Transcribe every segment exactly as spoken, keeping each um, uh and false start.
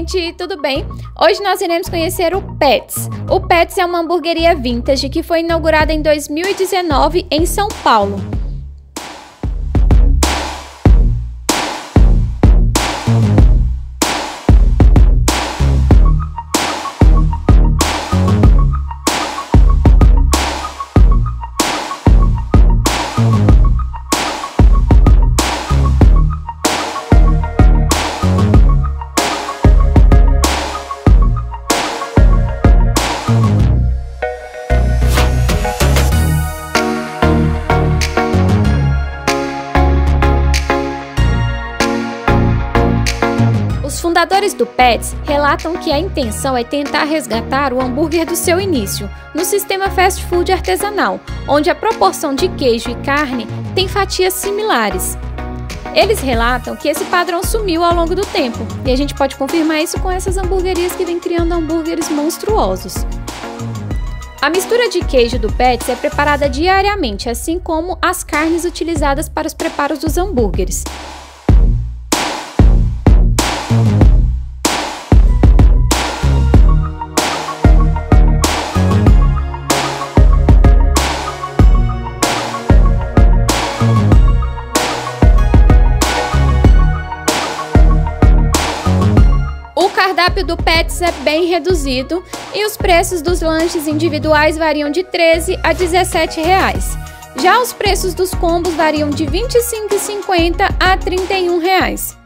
gente, tudo bem? Hoje nós iremos conhecer o Pets. O Pets é uma hamburgueria vintage que foi inaugurada em dois mil e dezenove em São Paulo. Os fundadores do Pets relatam que a intenção é tentar resgatar o hambúrguer do seu início, no sistema fast food artesanal, onde a proporção de queijo e carne tem fatias similares. Eles relatam que esse padrão sumiu ao longo do tempo, e a gente pode confirmar isso com essas hamburguerias que vêm criando hambúrgueres monstruosos. A mistura de queijo do Pets é preparada diariamente, assim como as carnes utilizadas para os preparos dos hambúrgueres. O cardápio do Pets é bem reduzido e os preços dos lanches individuais variam de treze a dezessete reais. Já os preços dos combos variam de vinte e cinco reais e cinquenta centavos a trinta e um reais.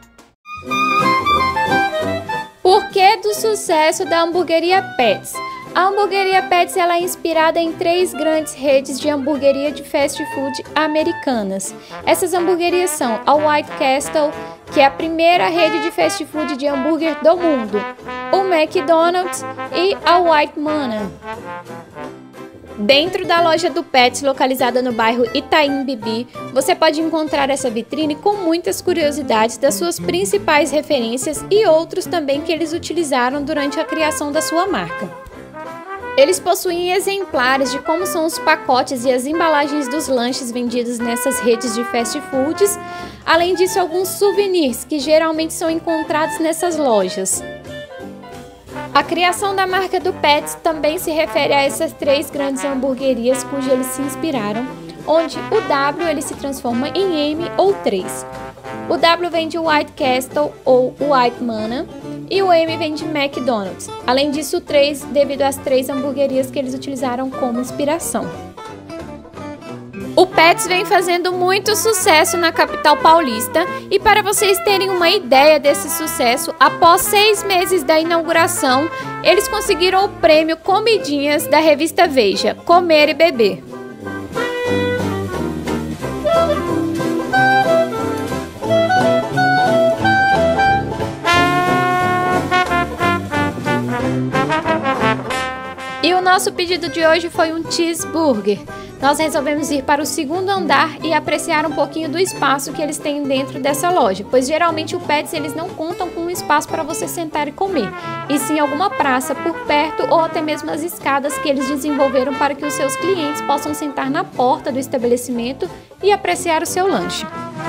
Por que do sucesso da hamburgueria Pets? A hamburgueria Pets ela é inspirada em três grandes redes de hamburgueria de fast food americanas. Essas hamburguerias são a White Castle, que é a primeira rede de fast food de hambúrguer do mundo, o McDonald's e a White Manor. Dentro da loja do Pets, localizada no bairro Itaim Bibi, você pode encontrar essa vitrine com muitas curiosidades das suas principais referências e outros também que eles utilizaram durante a criação da sua marca. Eles possuem exemplares de como são os pacotes e as embalagens dos lanches vendidos nessas redes de fast foods, além disso alguns souvenirs que geralmente são encontrados nessas lojas. A criação da marca do Pets também se refere a essas três grandes hamburguerias cujo eles se inspiraram, onde o W ele se transforma em M ou três. O W vem de White Castle ou White Manor e o M vem de McDonald's. Além disso, o três devido às três hamburguerias que eles utilizaram como inspiração. O Pets vem fazendo muito sucesso na capital paulista e para vocês terem uma ideia desse sucesso, após seis meses da inauguração, eles conseguiram o prêmio Comidinhas da revista Veja, Comer e Beber. E o nosso pedido de hoje foi um cheeseburger. Nós resolvemos ir para o segundo andar e apreciar um pouquinho do espaço que eles têm dentro dessa loja, pois geralmente o Pets eles não contam com um espaço para você sentar e comer, e sim alguma praça por perto ou até mesmo as escadas que eles desenvolveram para que os seus clientes possam sentar na porta do estabelecimento e apreciar o seu lanche.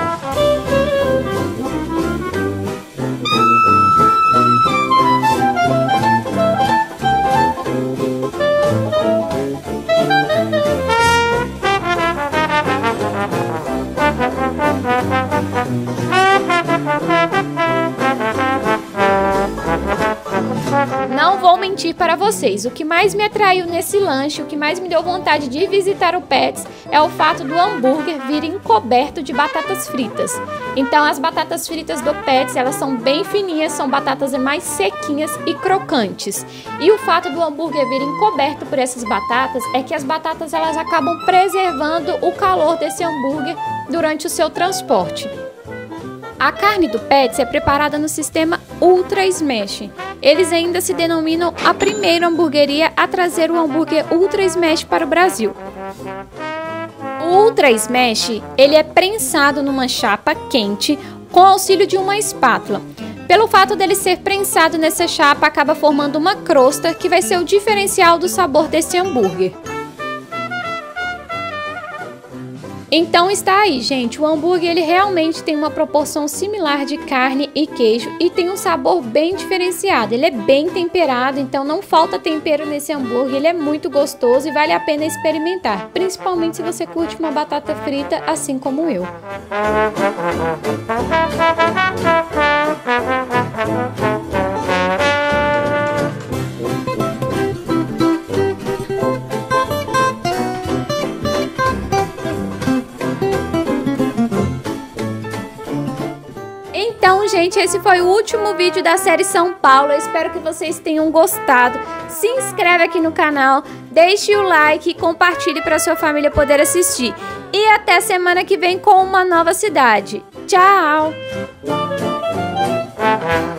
Não vou mentir para vocês, o que mais me atraiu nesse lanche, o que mais me deu vontade de visitar o Pets é o fato do hambúrguer vir encoberto de batatas fritas. Então as batatas fritas do Pets, elas são bem fininhas, são batatas mais sequinhas e crocantes. E o fato do hambúrguer vir encoberto por essas batatas é que as batatas elas acabam preservando o calor desse hambúrguer durante o seu transporte. A carne do Pets é preparada no sistema Ultra Smash. Eles ainda se denominam a primeira hamburgueria a trazer o hambúrguer Ultra Smash para o Brasil. O Ultra Smash ele é prensado numa chapa quente com auxílio de uma espátula. Pelo fato dele ser prensado nessa chapa, acaba formando uma crosta que vai ser o diferencial do sabor desse hambúrguer. Então está aí, gente, o hambúrguer ele realmente tem uma proporção similar de carne e queijo e tem um sabor bem diferenciado. Ele é bem temperado, então não falta tempero nesse hambúrguer, ele é muito gostoso e vale a pena experimentar, principalmente se você curte uma batata frita assim como eu. Então, gente, esse foi o último vídeo da série São Paulo. Eu espero que vocês tenham gostado. Se inscreve aqui no canal, deixe o like e compartilhe para sua família poder assistir. E até semana que vem com uma nova cidade. Tchau!